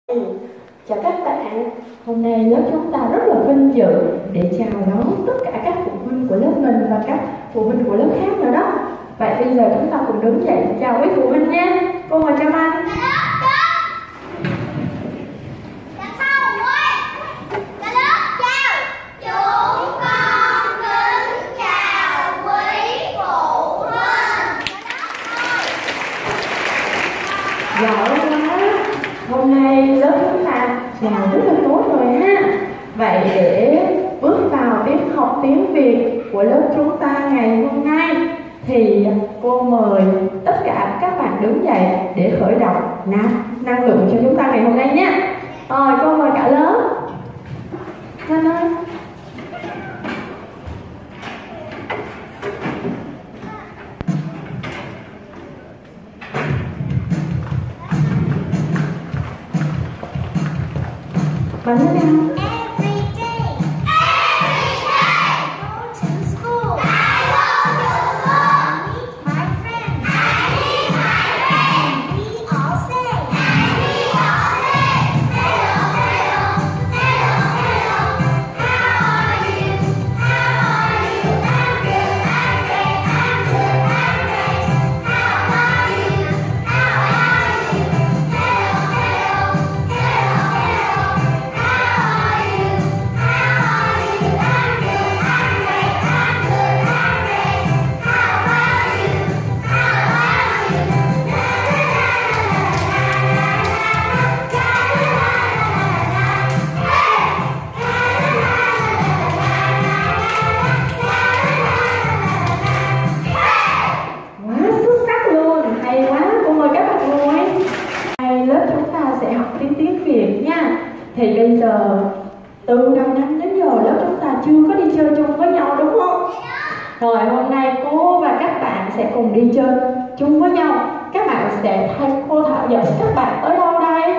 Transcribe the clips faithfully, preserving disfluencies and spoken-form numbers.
Chào các bạn, hôm nay lớp chúng ta rất là vinh dự để chào đón tất cả các phụ huynh của lớp mình và các phụ huynh của lớp khác nữa đó. Vậy bây giờ chúng ta cùng đứng dậy chào quý phụ huynh nha. Cô mời Trâm Anh. Giỏi quá, hôm nay lớp chúng ta chào rất là tốt rồi ha. Vậy để bước vào tiết học tiếng Việt của lớp chúng ta ngày hôm nay thì cô mời tất cả các bạn đứng dậy để khởi động năng, năng lượng cho chúng ta ngày hôm nay nhé. Rồi cô mời cả lớp. Anh ơi. Bạn nói nào? Every day. Every day. Go to school. I go to school. Meet my friends. I meet my friends. We all say. And we all say. Hello, hello. Hello, hello. How are you? How are you? I'm good. I'm great. I'm good. I'm great. How are you? How are you? Hello, hello. Hello, hello. Thì bây giờ từ đầu năm đến giờ lớp chúng ta chưa có đi chơi chung với nhau đúng không? Rồi hôm nay cô và các bạn sẽ cùng đi chơi chung với nhau. Các bạn sẽ thay cô Thảo dẫn các bạn tới đâu đây?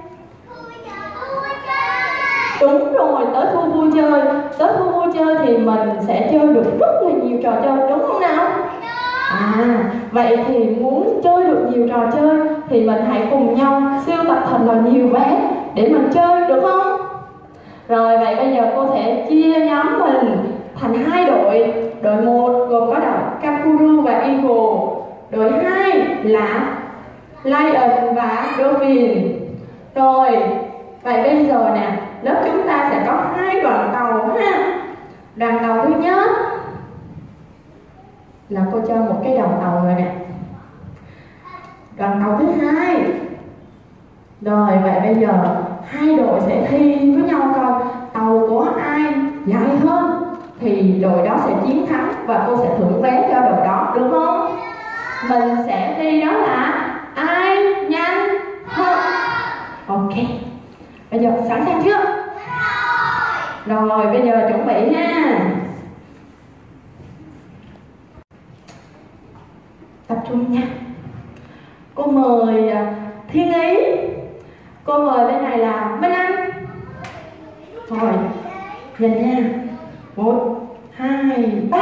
Đúng rồi, tới khu vui chơi. Tới khu vui chơi thì mình sẽ chơi được rất là nhiều trò chơi đúng không nào? À, vậy thì muốn chơi được nhiều trò chơi thì mình hãy cùng nhau sưu tập thật là nhiều vé để mình chơi được không? Rồi vậy bây giờ cô sẽ chia nhóm mình thành hai đội. Đội một gồm có đội Kangaroo và Eagle. Đội hai là Lion và Dolphin. Rồi vậy bây giờ nè, lớp chúng ta sẽ có hai đoàn tàu ha. Đoàn tàu thứ nhất là cô cho một cái đầu tàu rồi nè. Đoàn tàu thứ hai. Rồi vậy bây giờ hai đội sẽ thi với nhau coi tàu của ai dài hơn thì đội đó sẽ chiến thắng và cô sẽ thưởng vé cho đội đó đúng không? Mình sẽ thi đó là ai nhanh hơn. Ok. Bây giờ sẵn sàng chưa? Rồi bây giờ chuẩn bị ha. Tập trung nha. Cô mời Thiên Ý. Cô mời bên này là Minh Anh. Rồi, nhìn nha. Một, hai, ba.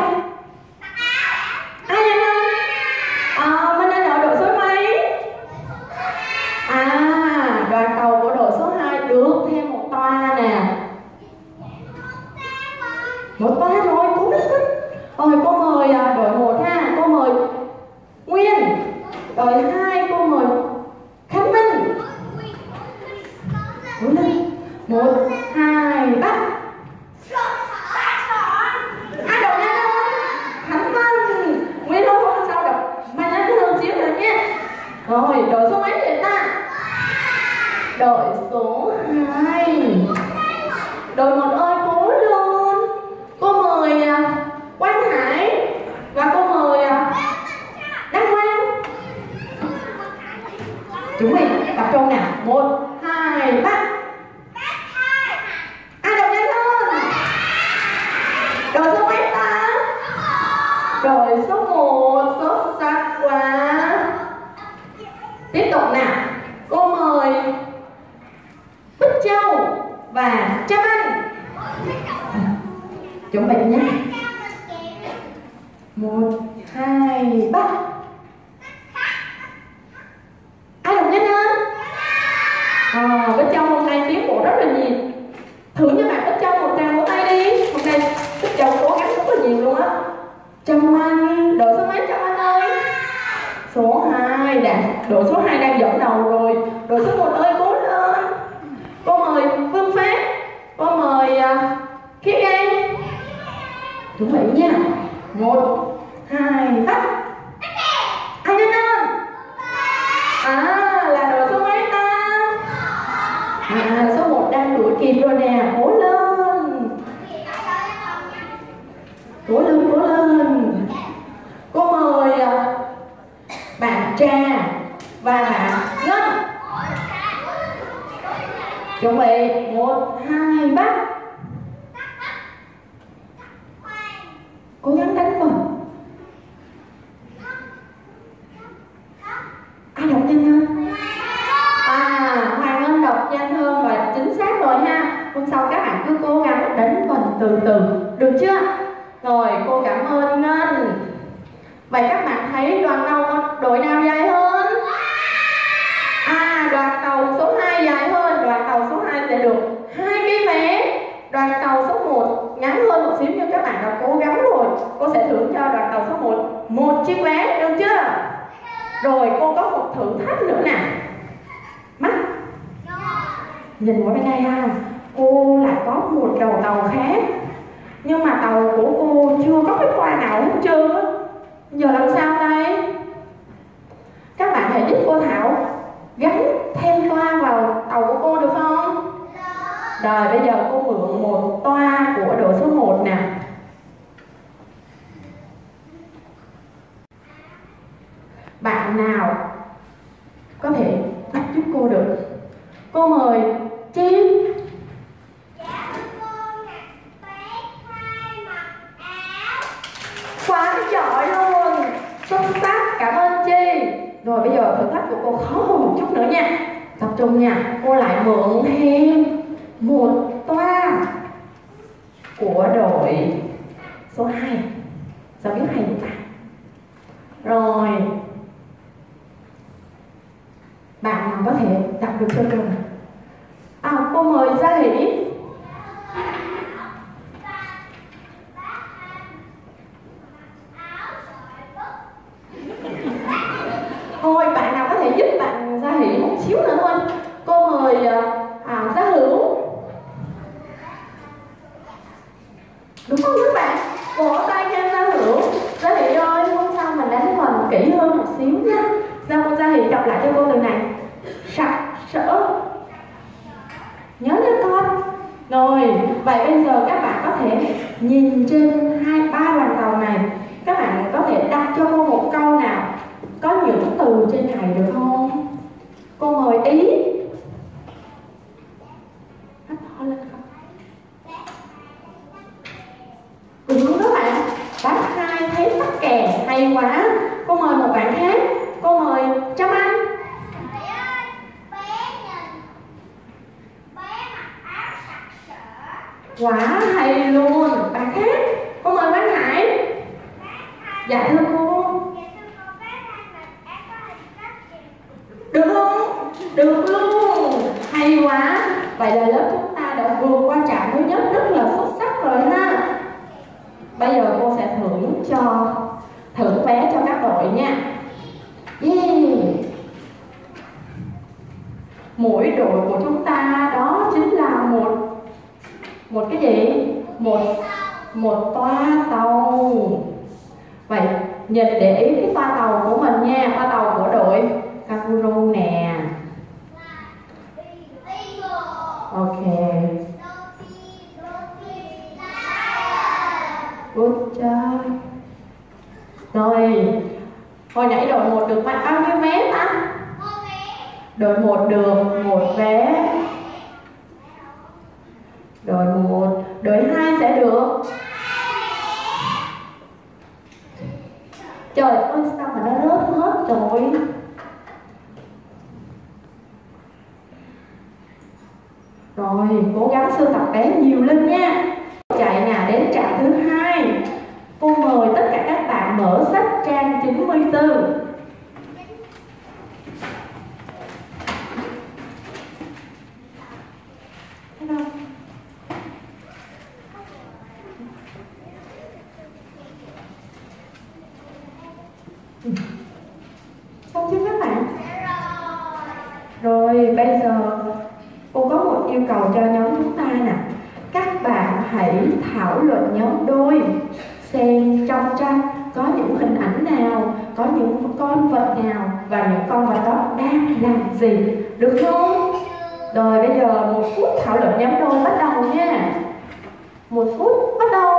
Ai nhanh hơn? À, Minh Anh ở đội số mấy? À, đoàn tàu của đội số hai được thêm một toa nè. Một toa rồi, cố lên. Rồi cô mời đội một ha. Cô mời Nguyên. Đội hai cô mời Khánh Minh. Cố lên. Một, hai, ba. Ai đọc nhanh hơn? Khánh Minh. Nguyên không không sao đọc mà nhanh hơn xíu nữa nhé. Rồi đội số mấy vậy ta? Đội số hai. Đội một ơi cố lên. Cô mời Quang Hải và cô mời Đăng Quang. Chúng mình tập trung nào. Một, hai, ba. Ai đọc nhanh hơn? Đội số mấy ta? Đội số một. Xuất sắc quá. Tiếp tục nào. Cô mời Bích Châu và Trâm Anh. Chuẩn bị nhé. Một, hai, ba. Ai đọc nhanh hơn? À, Bích Châu rất là nhiều. Thử như bạn Ích Châu một tràng vỗ tay đi. Hôm nay Ích Châu cố gắng rất là nhiều luôn á. Trâm Anh, đội số mấy Trâm Anh ơi? Số hai, đã, đội số hai đang dẫn đầu rồi. Đội số một ơi cố lên. Cô mời Phương Phát. Cô mời uh, Khiết An. Chuẩn bị nha. Một, hai, bắt. Ai nhanh lên? À, là đội số mấy ta? À, số một đang đuổi kịp rồi nè. Cố lên. Cố lên, cố lên. Cô mời uh, bạn Trà và bạn Ngân. Chuẩn bị. Một, hai, bắt. Cố gắng đánh vần. Ai đọc nhanh hơn? À, Hoàng Ngân đọc nhanh hơn và chính xác rồi ha. Hôm sau các bạn cứ cố gắng đánh vần từ từ, được chưa? Rồi, cô cảm ơn Ngân. Vậy các bạn thấy đoàn đầu đội nào dài hơn? À, đoàn tàu số hai dài hơn. Đoàn tàu số hai sẽ được hai cái vé. Đoàn tàu số một ngắn hơn một xíu nhưng các bạn đã cố gắng rồi. Cô sẽ thưởng cho đoàn tàu số một một chiếc vé, được chưa? Rồi cô có một thử thách nữa nè. Mắt nhìn qua bên đây ha. Cô lại có một đầu tàu khác, nhưng mà tàu của cô chưa có cái khoa nào hết trơn á. Giờ làm sao đây? Các bạn hãy giúp cô Thảo gắn thêm toa vào tàu của cô được không? Rồi bây giờ cô mượn một toa của đội số một nè. Bạn nào có thể bắt giúp cô được? Cô mời Chi. Quá giỏi luôn, xuất sắc, cảm ơn Chi. Rồi bây giờ thử thách của cô khó hơn một chút nữa nha. Tập trung nha, cô lại mượn thêm một toa của đội số hai. Sao biết hay vậy ta? Rồi bạn nào có thể đặt được cho cô? À, cô mời Gia Hỷ. Thôi bạn nào có thể giúp bạn Gia Hỷ một xíu nữa thôi. Cô mời à, Gia Hữu. Đúng không các bạn? Vỗ tay cho Gia Hữu. Gia Hỷ ơi, hôm sau mình đánh vần kỹ hơn một xíu nha. Ra con Gia Hỷ đọc lại cho cô từ này. Sặc sỡ. Nhớ nha con. Rồi, vậy bây giờ các bạn có thể nhìn trên hai ba đoàn tàu này. Các bạn có thể đặt cho cô một câu nào có những từ trên này được không? Cô mời Ý. Hát to lên không? Đúng đó bạn. Bác hai thấy tắc kè hay quá. Cô mời một bạn khác. Cô mời Trâm Anh. Quá hay luôn. Bạn khác. Cô mời bác Hải. Dạ thưa cô. Được không? Được luôn. Hay quá. Vậy là lớp chúng ta đã vượt qua trạm thứ nhất rất là xuất sắc rồi ha. Bây giờ cô sẽ thưởng cho thưởng vé cho các đội nha. Yeah. Mỗi đội của chúng ta đó chính là một một cái gì? Một một toa tàu. Vậy nhìn để ý cái toa tàu của mình nha. Toa tàu của đội Kangaroo nè. Ok. Good job. Rồi, hồi nãy đội một được bao nhiêu vé ta? Đội một được một vé. Đội một, đội hai sẽ được. Trời ơi sao mà nó rớt hết rồi. Rồi, cố gắng sưu tập vé nhiều lên nha. Chạy nè đến trạm thứ hai. Cô mời tất cả các bạn mở sách trang chín mươi tư. yêu cầu cho nhóm chúng ta nè, các bạn hãy thảo luận nhóm đôi xem trong tranh có những hình ảnh nào, có những con vật nào và những con vật đó đang làm gì, được không? Rồi bây giờ một phút thảo luận nhóm đôi bắt đầu nha. Một phút bắt đầu.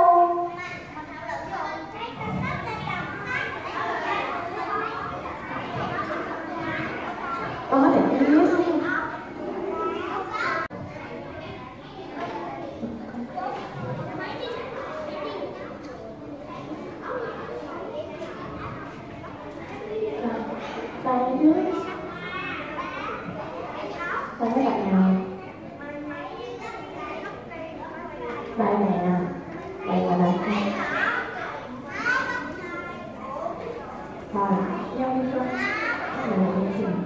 Con có thể biết không? Bài dưới. Bài các bạn nào? Bài này nè. Bài là bài hai. Rồi, nhau đi không? Bài này là gì?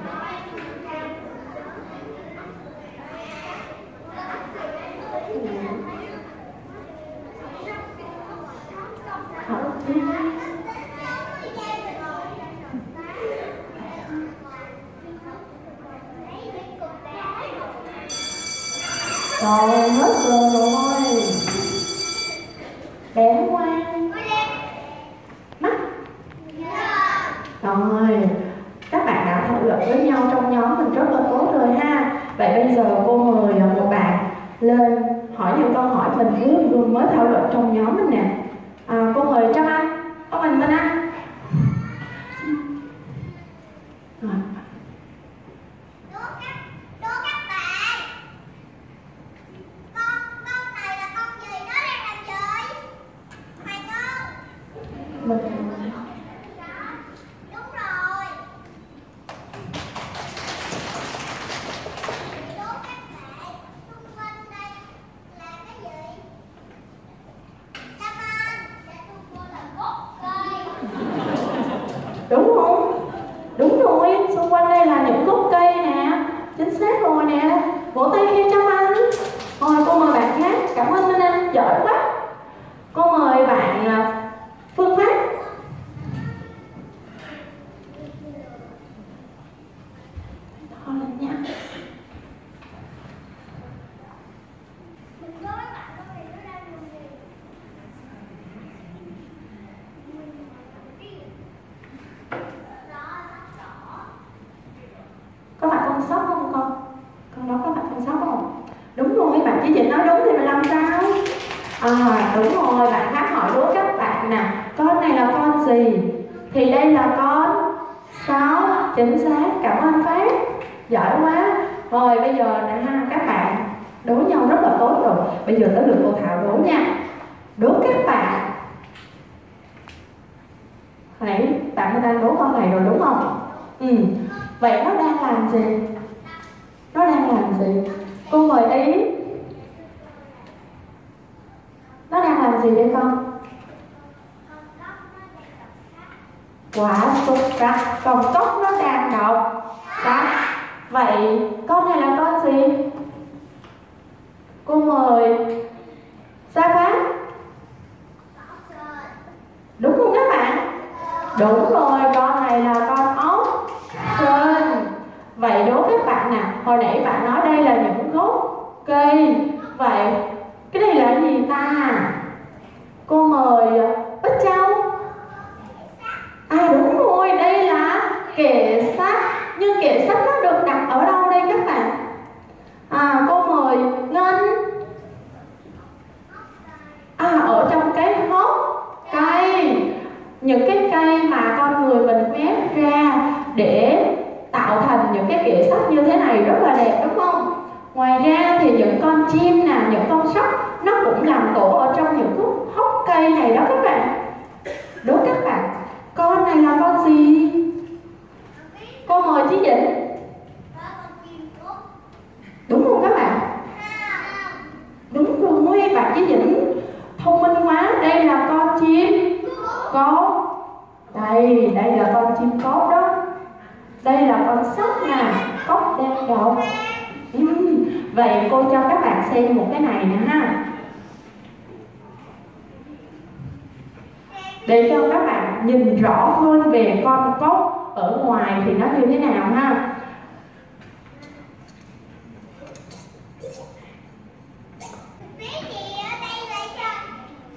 Thảo đi. Rồi, hết rồi rồi. Bé ngoan. Mắt. Rồi, các bạn đã thảo luận với nhau trong nhóm mình rất là tốt rồi ha. Vậy bây giờ cô mời một bạn lên hỏi những câu hỏi mình vừa vừa mới thảo luận trong nhóm mình nè. À, cô mời Trâm Anh. Có mình Minh Anh. Rồi. Mình đúng rồi. Đố các bạn xung quanh đây là cái gì? Chăm Anh, dạ thưa cô là gốc cây. đúng không? Đúng rồi, xung quanh đây là những gốc cây nè. Chính xác rồi nè. Vỗ tay khen Trâm Anh. Rồi cô mời bạn khác. Cảm ơn Minh Anh, giỏi quá. Cô mời bạn Phương Pháp. To lên nha. Mình nói bạn con này nó đang làm gì? Có phải con sóc không con? Con đó có phải con sóc không? Đúng rồi, bạn chỉ Dịnh nói đúng thì mình làm sao? À đúng rồi, bạn khác hỏi đố các bạn nè, con này là con gì? Thì đây là con sóc, chính xác, cảm ơn Phát, giỏi quá. Rồi bây giờ nè ha, các bạn đố nhau rất là tốt rồi. Bây giờ tới lượt cô Thảo đố nha. Đố các bạn. Hãy bạn đang đố con này rồi đúng không? Ừ. Vậy nó đang làm gì? Nó đang làm gì? Cô mời ý. Nó đang làm gì đây con? Quả xuất sắc. Còn cốc nó đang đọc sách. Vậy con này là con gì? Cô mời Sa Phát. Đúng không các bạn? Đúng rồi, con này là con ốc sên. Vậy đố các bạn nè, hồi nãy bạn nói đây là những gốc cây. Vậy cái này là gì ta? Cô mời Bích Châu. À đúng rồi, đây là kệ sách. Nhưng kệ sách nó được đặt ở đâu đây các bạn? À cô mời Ngân. À ở trong cái hốc cây. Những cái cây mà con người mình ghép ra để tạo thành những cái kệ sách như thế này rất là đẹp đúng không? Ngoài ra thì những con chim nè, những con sóc nó cũng làm tổ ở trong những khúc hốc cây này đó các bạn. Đố các bạn, con này là con gì? Cô mời Chí Dĩnh. Đúng không các bạn? Đúng rồi, bạn Chí Dĩnh thông minh quá. Đây là con chim cóp. Đây, đây là con chim cóp đó. Đây là con sóc nè, cốc đang đọc. uhm. Vậy cô cho các bạn xem một cái này nè ha, để cho các bạn nhìn rõ hơn về con cốc ở ngoài thì nó như thế nào ha.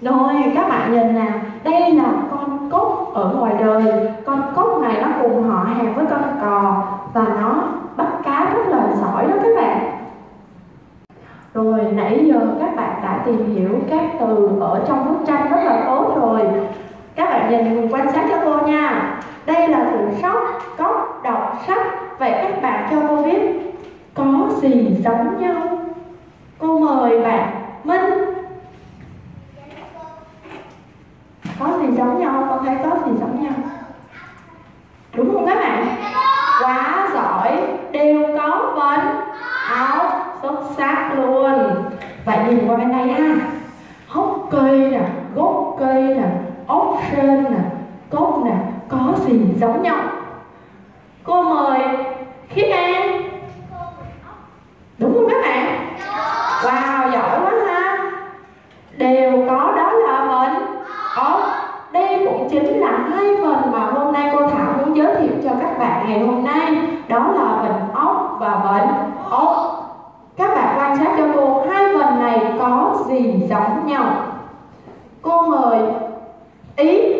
Rồi các bạn nhìn nè, đây là con cóc ở ngoài đời. Con cóc này nó cùng họ hàng với con cò và nó bắt cá rất là giỏi đó các bạn. Rồi nãy giờ các bạn đã tìm hiểu các từ ở trong bức tranh rất là tốt rồi. Các bạn nhìn cùng quan sát cho cô nha. Đây là từ sóc, cóc, đọc, sách. Vậy các bạn cho cô biết có gì giống nhau? Cô mời bạn Minh. Có gì giống nhau? Con thấy có gì giống nhau? Đúng không các bạn? Quá giỏi, đều có vần óc, xuất sắc luôn. Vậy nhìn qua bên đây ha. Hốc cây nè, gốc cây nè, ốc sên nè, cốc nè, có gì giống nhau? Cô mời Khiết An. Đúng không các bạn? Wow, giỏi quá ha. Đều có đó là vần ốc. Đây cũng chính là hai vần mà hôm nay cô Thảo muốn giới thiệu cho các bạn ngày hôm nay. Đó là vần ốc và vần ốc. Các bạn quan sát cho cô, hai vần này có gì giống nhau? Cô mời Ý.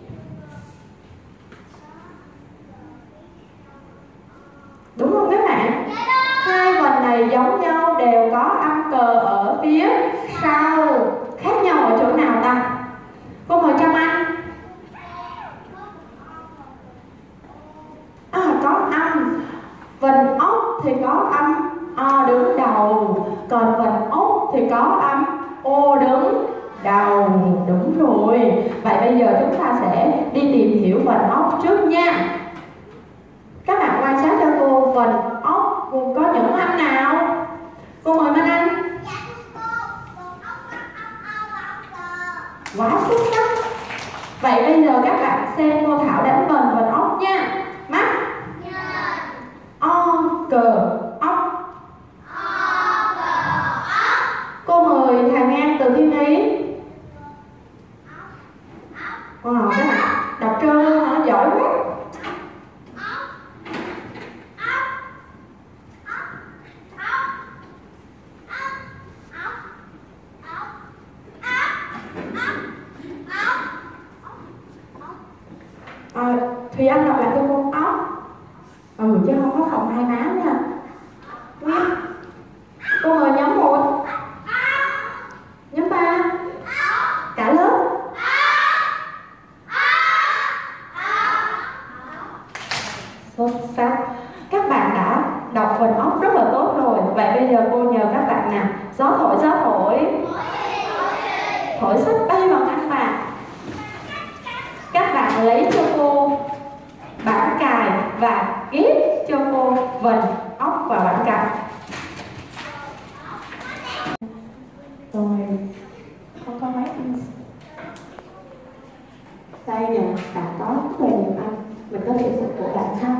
Đúng không các bạn? Hai vần này giống nhau, đều có âm cờ ở phía sau. Khác nhau ở chỗ nào ta? Cô mời Trâm Anh. À, có âm. Vần ốc thì có âm o đứng đầu, còn vần ốc thì có âm ô đứng đầu. Đúng rồi. Vậy bây giờ chúng ta sẽ đi tìm hiểu vần ốc trước nha. Các bạn quan sát cho cô, vần ốc gồm có những âm nào? Cô mời Minh Anh. Quá xuất sắc. Vậy bây giờ các bạn xem cô Thảo đánh vần vần ốc nha. Mắt o cờ ốc. Cô mời Hà Ngang từ Thiên Ý. Wow, các bạn đọc trơn luôn hả? Giỏi quá. À, Thùy Anh đọc lại cho cô ốc. Ừ, chứ không có phòng hai má nha. Nguyên. Cô mời nhóm một. Nhóm ba. Cả lớp. Xuất sắc. Các bạn đã đọc vần ốc rất là tốt rồi. Vậy bây giờ cô nhờ các bạn nè. Gió thổi, gió thổi. Thổi sách bay vào ngăn bàn. Các bạn lấy cho cô bảng cài và ghép cho cô vần ốc và bảng cài. Rồi, không có máy in. Đây nè, bạn có rất là nhiều anh. Mình có thể phục vụ bạn ha.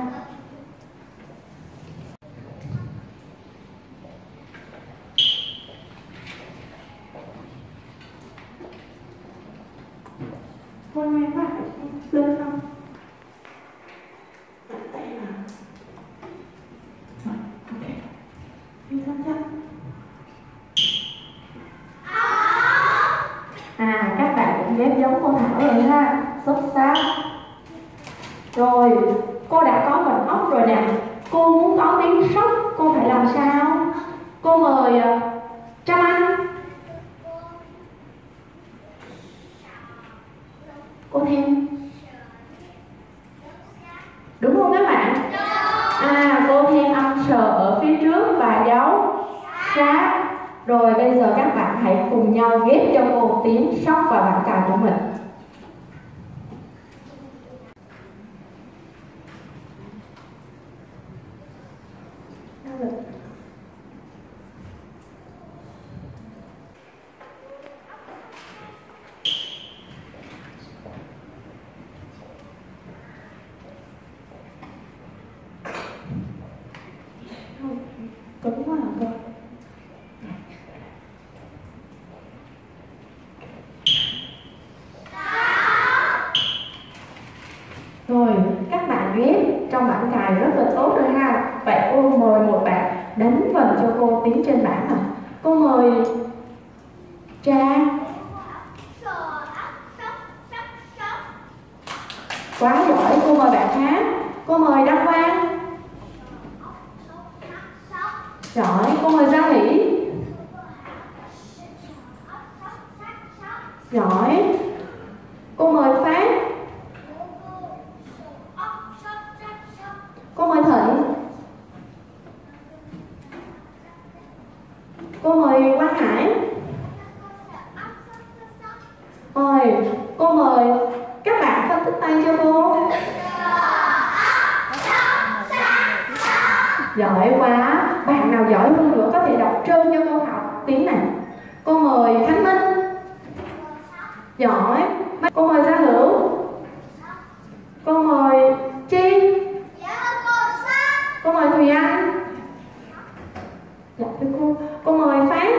Thôi em bạn lên không? Đây là rồi, ok. Đi xong chưa? À, các bạn cũng ghép giống cô Thảo rồi ha. Xuất sắc. Rồi, cô đã có vần ốc rồi nè. Cô muốn có tiếng sóc, cô phải làm sao? Cô mời uh, Trâm Anh. Cô thêm. Đúng không các bạn? À, cô thêm âm sờ ở phía trước và dấu sát. Rồi bây giờ các bạn hãy cùng nhau ghép cho cô tiếng sóc và bảng cài của mình. Cứng quá hả cô? Rồi, các bạn ghép trong bảng cài rất là tốt rồi ha. Vậy cô mời một bạn đánh vần cho cô tiếng trên bảng à. Cô mời Trang. cô mời bạn khác. Cô mời Đăng Quang. Giỏi. Cô mời Gia Hỷ. Giỏi. Cô mời Phát. Cô mời Thịnh. Cô mời Quang Hải. Rồi, cô mời các bạn phân tích tay cho cô. Giỏi quá. Bạn nào giỏi hơn nữa có thể đọc trơn cho cô học tiếng này. Cô mời Khánh Minh. Giỏi. Cô mời Gia Hữu. Cô mời Chi. Cô mời Thùy Anh. Dạ thưa cô. Cô mời Phát.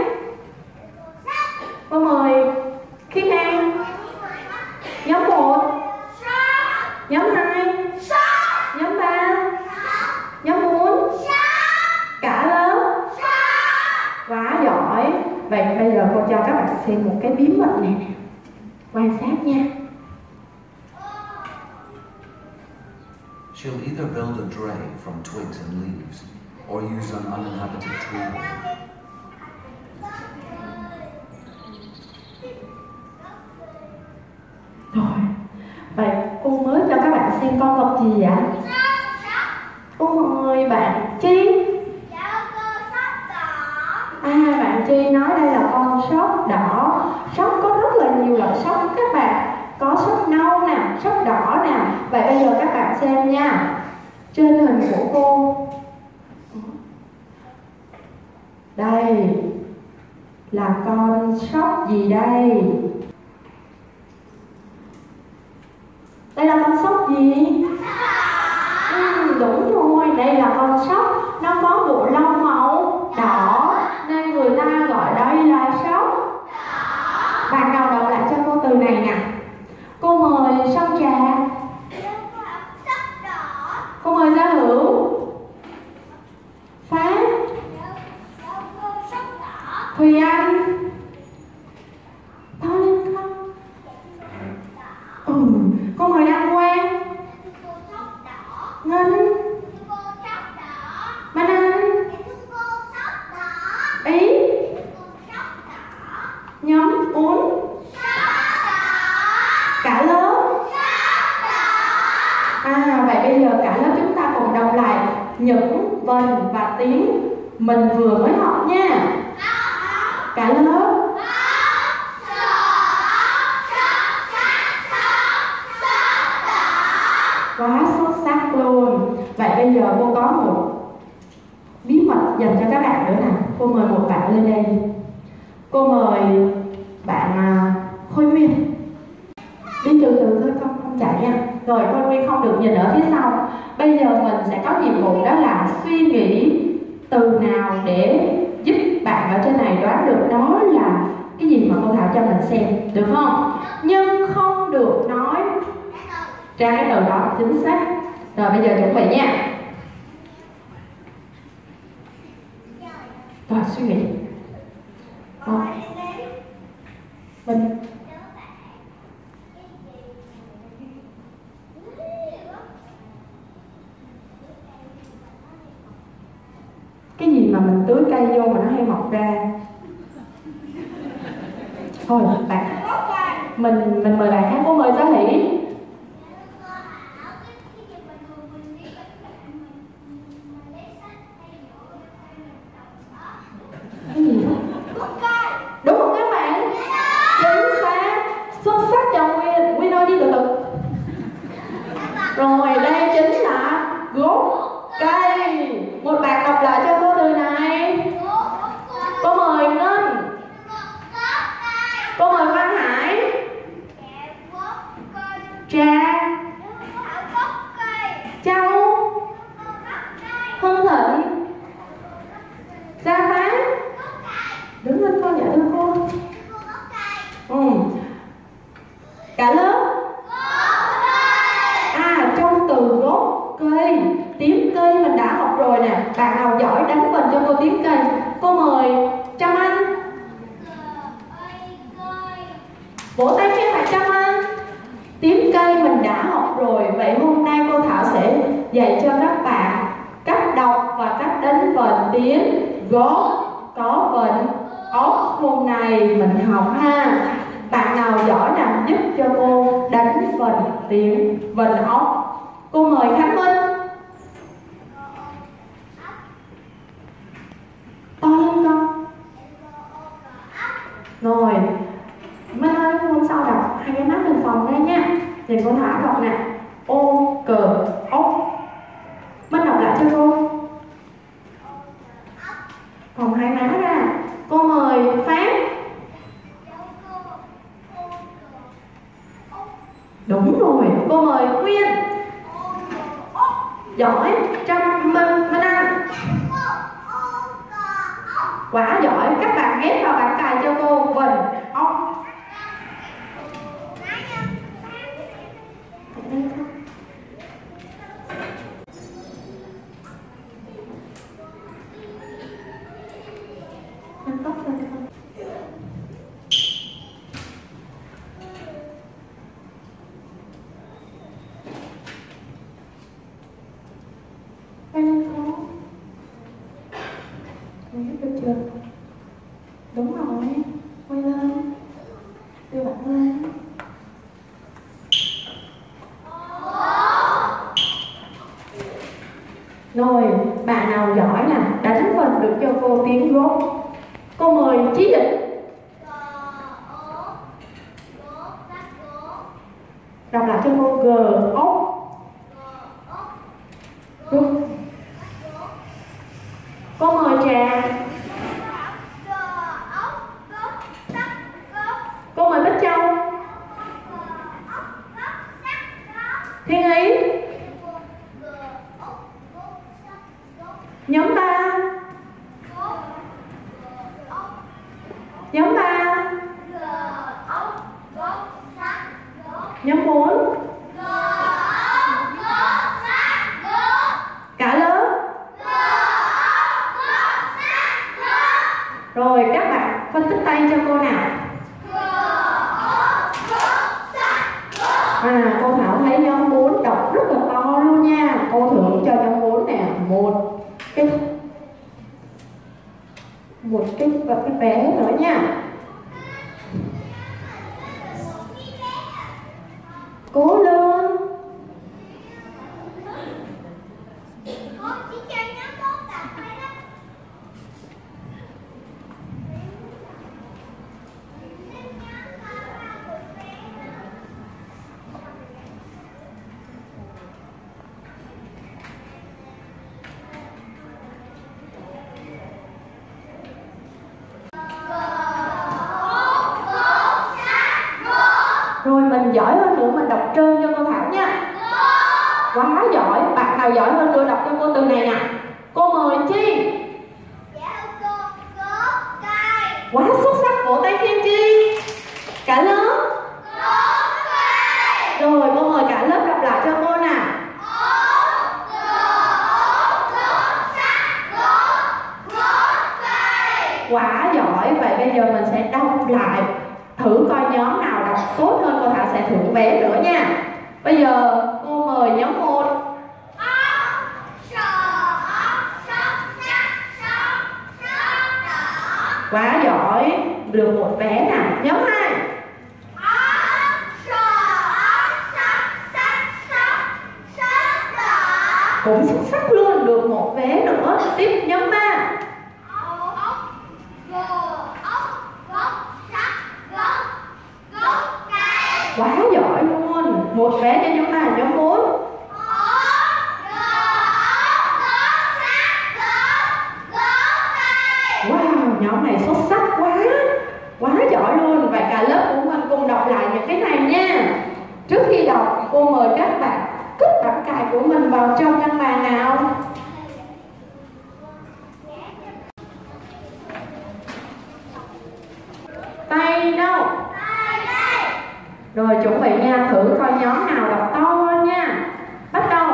Cô mời Khiết An. Nhóm một. Nhóm hai. Nhóm ba. Nhóm bốn. Cả lớp. Quá giỏi. Vậy bây giờ cô cho các bạn xem một cái bí mật này nè. Quan sát nha. She'll either build a dray from twigs and leaves, or use an uninhabited tree. Rồi, vậy cô mới cho các bạn xem con vật gì ạ? Cô mời bạn Chi. À, bạn Chi nói đây là con sóc đỏ. Sóc có rất là nhiều loại sóc các bạn. Có sóc nâu nè, sóc đỏ nè. Vậy bây giờ các bạn xem nha. Trên hình của cô, đây là con sóc gì đây? Đây là con sóc gì? Ừ, đúng rồi, đây là con sóc. Nó có bộ lông màu đỏ nên người ta gọi đây là sóc. Bạn nào đọc lại cho cô từ này nè. Cô mời Song Trà. Cô mời Gia Hữu. Phát. Thùy Anh. To lên không? Ừ. Cô mời Đăng Quang. Ngân. Minh Anh. Ý. Nhóm bốn. Cả lớp. À, vậy bây giờ cả lớp chúng ta cùng đọc lại những vần và tiếng mình vừa mới học nha. Cả lớp. Quá xuất sắc luôn. Vậy bây giờ cô có một bí mật dành cho các bạn nữa nè. Cô mời một bạn lên đây. Cô mời bạn Khôi Nguyên. Đi từ từ thôi con, không chạy nha. Rồi Khôi Nguyên không được nhìn ở phía sau. Bây giờ mình sẽ có nhiệm vụ đó là suy nghĩ từ nào để giúp bạn ở trên này đoán được đó là cái gì mà cô Thảo cho mình xem, được không? Nhưng không được nói ra cái từ đó chính xác. Rồi bây giờ chuẩn bị nha. Rồi suy nghĩ. Rồi. Mình cái gì mà mình tưới cây vô mà nó hay mọc ra. Thôi bạn mình mình mời bạn khác. Cô mời Gia Hỷ. Cái gì đó? Đúng không các bạn? Chính xác. Xuất sắc cho Nguyên. Nguyên ơi đi từ từ. Rồi đây chính là gốc cây. Một bạn đọc lại cho cô từ này. Cô mời Ngân. Cô mời Văn Hải. Trà. Châu. Hưng Thịnh. Gia Phát. Đứng lên con, dạ thưa cô. Ừ. Cả lớp. À, trong từ gốc cây, tiếng cây mình đã học rồi nè. Bạn nào giỏi đánh vần cho cô tiếng cây. Cô mời Trâm Anh. Vỗ tay khen bạn Trâm Anh. Tiếng cây mình đã học rồi. Vậy hôm nay dạy cho các bạn cách đọc và cách đánh vần tiếng gót có vần ốc. Hôm nay mình học ha. Bạn nào giỏi nào giúp cho cô đánh vần tiếng vần ốc? Cô mời Khánh Minh. To lên con. Rồi Minh ơi, hôm sau đọc hai cái mắt mình phòng ra nha. Nhìn cô Thảo đọc nè. Ô cờ ốc. Minh đọc lại cho cô. Phòng hai má ra. Cô mời Phát. Đúng rồi. Cô mời Nguyên. Giỏi. Trăm Minh Minh Anh. Quá giỏi. Các bạn ghép vào bảng cài cho cô vần ốc. Được chưa? Đúng rồi. Quay lên. Đưa bạn lên. Rồi, bạn nào giỏi nè, đánh vần được cho cô tiếng gót. Cô mời Chí Định. Đọc lại cho cô G ốc. Đúng. Cô mời Trà. Cô mời Bích Châu. Thiên Ý. Nhóm ba. Nhóm ba. Nhóm bốn. Cả lớp. Rồi các bạn phân tích tay cho cô nào. À, cô Thảo thấy nhóm bốn đọc rất là to luôn nha. Cô thưởng cho nhóm bốn nè một cái một cái và cái vé nữa nha. Cố lên. Rồi mình giỏi hơn nữa mình đọc trơn cho cô Thảo nha. Quá giỏi. Bạn nào giỏi hơn nữa đọc cho cô từ này nè. Cô mời Chi. Quá xuất sắc, vỗ tay khen Chi. Cả lớp. Rồi cô mời cả lớp đọc lại cho cô nè. Quá giỏi. Vậy bây giờ mình sẽ đọc lại, thử coi nhóm nào đọc tốt hơn cô Thảo sẽ thưởng vé nữa nha. Bây giờ cô mời nhóm một. Quá giỏi, được một vé nè. Nhóm hai. Cũng xuất sắc luôn, được một vé nữa. Tiếp nhóm ba. Quá giỏi luôn, một vé cho nhóm ba. Nhóm bốn. Wow, nhóm này xuất sắc quá. Quá giỏi luôn. Vậy cả lớp của mình cùng đọc lại những cái này nha. Trước khi đọc, cô mời các bạn cất bảng cài của mình vào trong ngăn bàn nào. Tay đâu? Rồi chuẩn bị nha, thử coi nhóm nào đọc to hơn nha. Bắt đầu.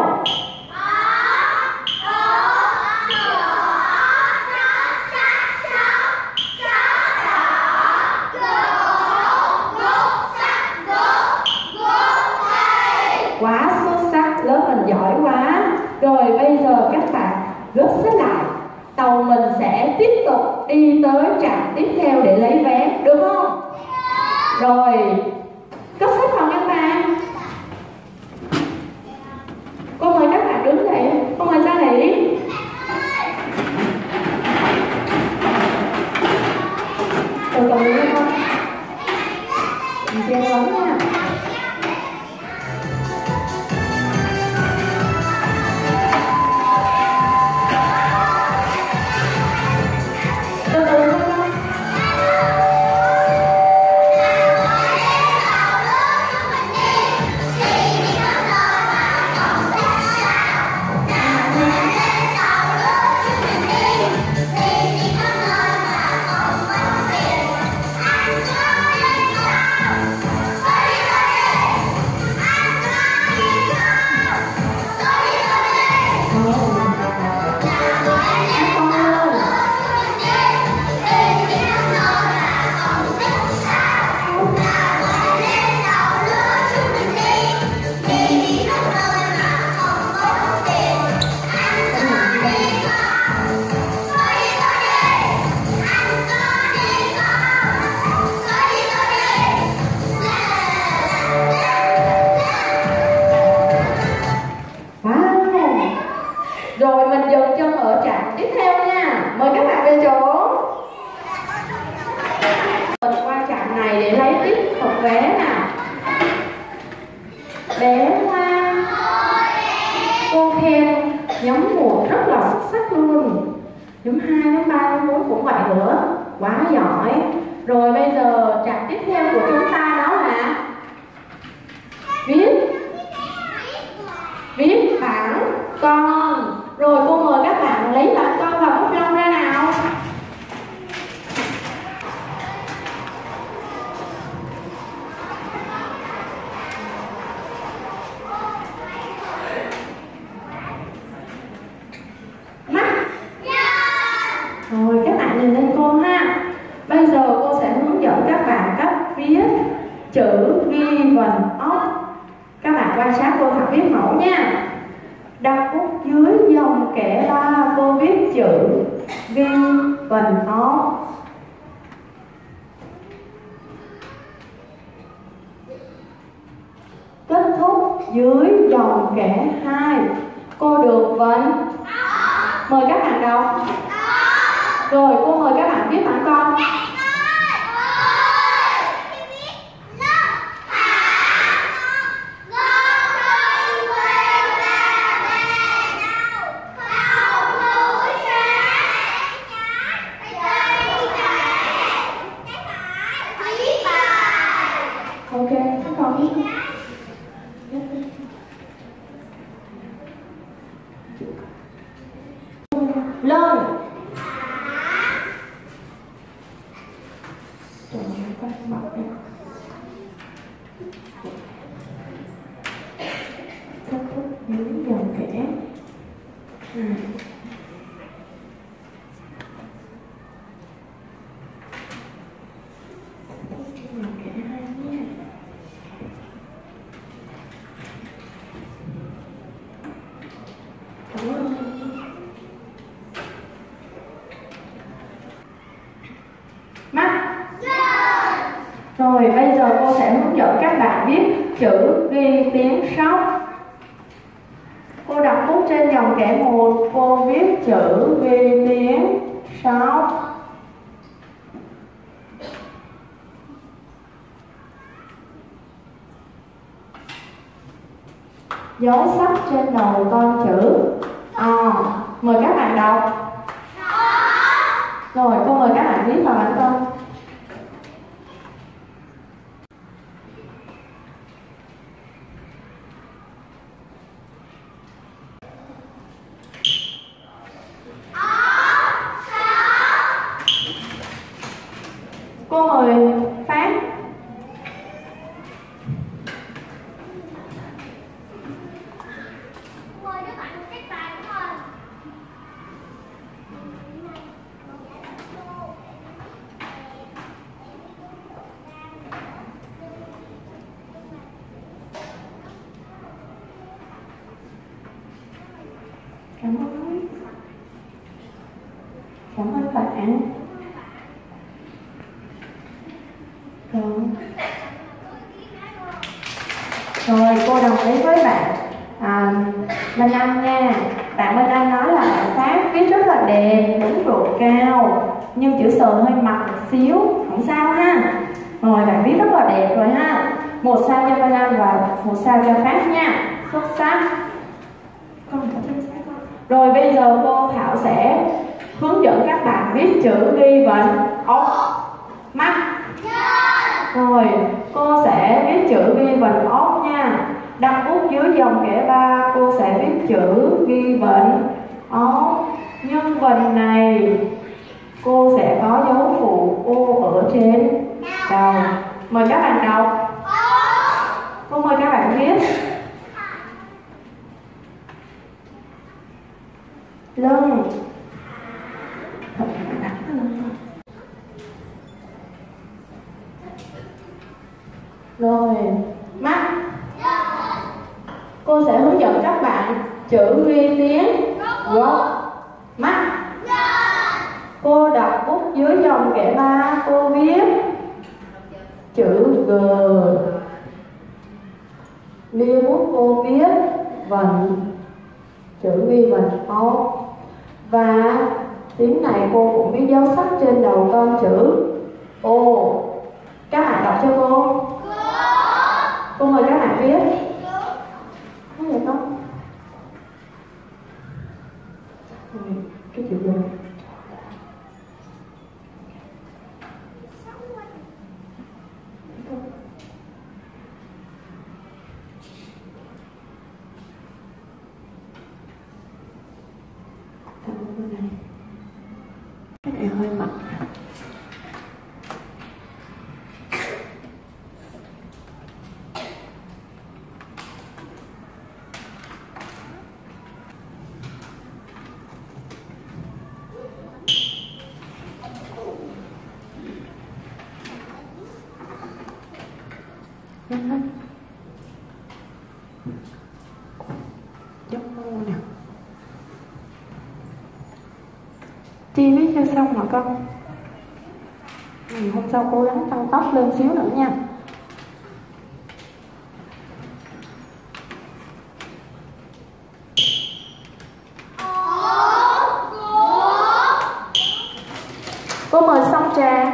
Quá xuất sắc, lớp mình giỏi quá. Rồi bây giờ các bạn góp sách lại. Tàu mình sẽ tiếp tục đi tới trạm tiếp theo để lấy vé, được không? Rồi, cất sách vào các bạn. Cô mời các bạn đứng dậy, cô mời ra đây đi. Từ từ đi con. Mình chen lắm nha. Từ từ đi con. Rồi mình dừng chân ở trạm tiếp theo nha. Mời các bạn về chỗ. Mình qua trạm này để lấy tiếp hộp vé nào. Bé Hoa, cô khen nhóm một rất là xuất sắc luôn. Nhóm hai, nhóm ba, nhóm bốn cũng vậy nữa. Quá giỏi. Rồi bây giờ trạm tiếp theo của chúng ta đó là viết Viết bảng con. Rồi cô mời các bạn lấy bảng con và bút lông ra nào. Mắt. Rồi các bạn nhìn lên cô ha. Bây giờ cô sẽ hướng dẫn các bạn cách viết chữ ghi vần ốc. Các bạn quan sát cô học viết mẫu nha. Đặt bút dưới dòng kẻ ba, cô viết chữ ghi vần ốc. Kết thúc dưới dòng kẻ hai, cô được vần. Mời các bạn đọc. Rồi cô mời các bạn viết bảng con. Ok, các con biết không? Lên. Trời ơi, con mọc này. Kết thúc dưới dòng kẻ. Ừ. Dòng kẻ hai nha. Cảm ơn. Mắt. Rồi bây giờ cô sẽ hướng dẫn các bạn viết chữ ghi tiếng sóc. Cô đặt bút trên dòng kẻ một, cô viết chữ ghi tiếng sóc. Dấu sắc trên đầu con chữ à, mời các bạn đọc. Rồi cô mời các bạn viết vào bảng con. Cô mời Phát. Mời các bạn viết bài của mình. các bạn. Rồi, rồi cô đồng ý với bạn à, Minh Anh nha. Bạn Minh Anh nói là bạn Phát viết rất là đẹp, đúng độ cao, nhưng chữ sờ hơi mập một xíu, không sao ha. Rồi bạn viết rất là đẹp rồi ha. Một sao cho Minh Anh và một sao cho Phát nha. Xuất sắc. Rồi bây giờ cô Thảo sẽ hướng dẫn các bạn viết chữ ghi vần ốc mắt. Rồi cô sẽ viết chữ ghi vần ốc nha. Đặt bút dưới dòng kẻ ba, cô sẽ viết chữ ghi vần ốc. Nhưng vần này cô sẽ có dấu phụ ô ở trên đầu. Mời các bạn đọc. Cô mời các bạn viết. Lưng. Rồi, mắt. Cô sẽ hướng dẫn các bạn chữ ghi tiếng gốc. Mắt. Cô đọc bút dưới dòng kẻ ba, cô viết chữ G. Lia bút cô viết vần chữ ghi vần ốc. Và tiếng này cô cũng viết dấu sắc trên đầu con chữ ô. Các bạn đọc cho cô. Cô mời các bạn viết. Có được không? Cái chữ G. Cái này hơi mập. Nhanh lên. Dốc mô nè. Chi viết cho xong hả con? Ừ, hôm sau cố gắng tăng tốc lên xíu nữa nha. Cô mời xong trà.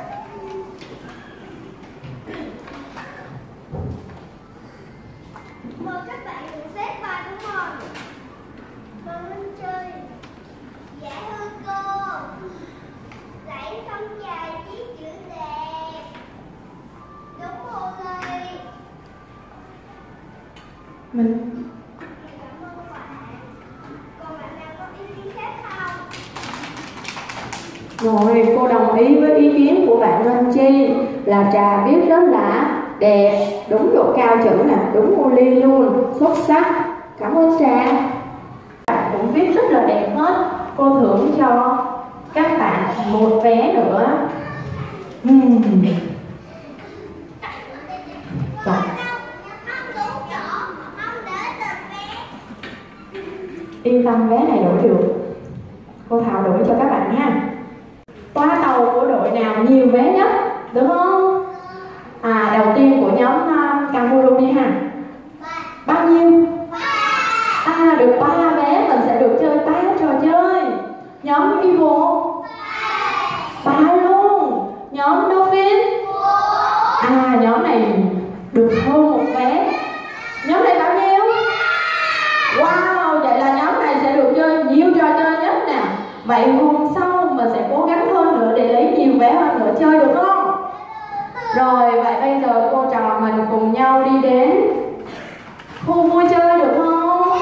Mời các bạn cùng xếp bài của mình. Mời mình chơi. Dạ thưa cô. Lấy xong dài viết chữ đẹp. Đúng rồi. Mình Cảm ơn bạn. Còn bạn nào có ý kiến khác không? Rồi, cô đồng ý với ý kiến của bạn Linh Chi là trà viết rất là đẹp, đúng độ cao chữ nè, đúng ô ly luôn, xuất sắc. Cảm ơn trà. Bạn cũng viết rất là đẹp hết. Cô thưởng cho các bạn một vé nữa. Hmm. Rồi. Yên tâm, vé này đổi được. Cô Thảo đổi cho các bạn nha. Toa tàu của đội nào nhiều vé nhất, đúng không? À, đầu tiên của nhóm uh, Campulo đi ha. Bao nhiêu? À, được ba vé, mình sẽ được chơi ba trò chơi. Nhóm Evo ba luôn. Nhóm Dolphin à, nhóm này được hơn một vé. Nhóm này bao nhiêu? Wow, vậy là nhóm này sẽ được chơi nhiều trò chơi nhất nè. Vậy hôm sau mình sẽ cố gắng hơn nữa để lấy nhiều vé hơn nữa, chơi được không? Rồi, vậy bây giờ cô trò mình cùng nhau đi đến khu vui chơi được không?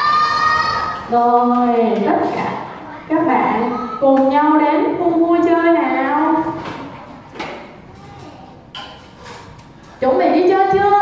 Rồi, tất cả các bạn cùng nhau đến khu vui chơi nào. Chuẩn bị đi chơi chưa?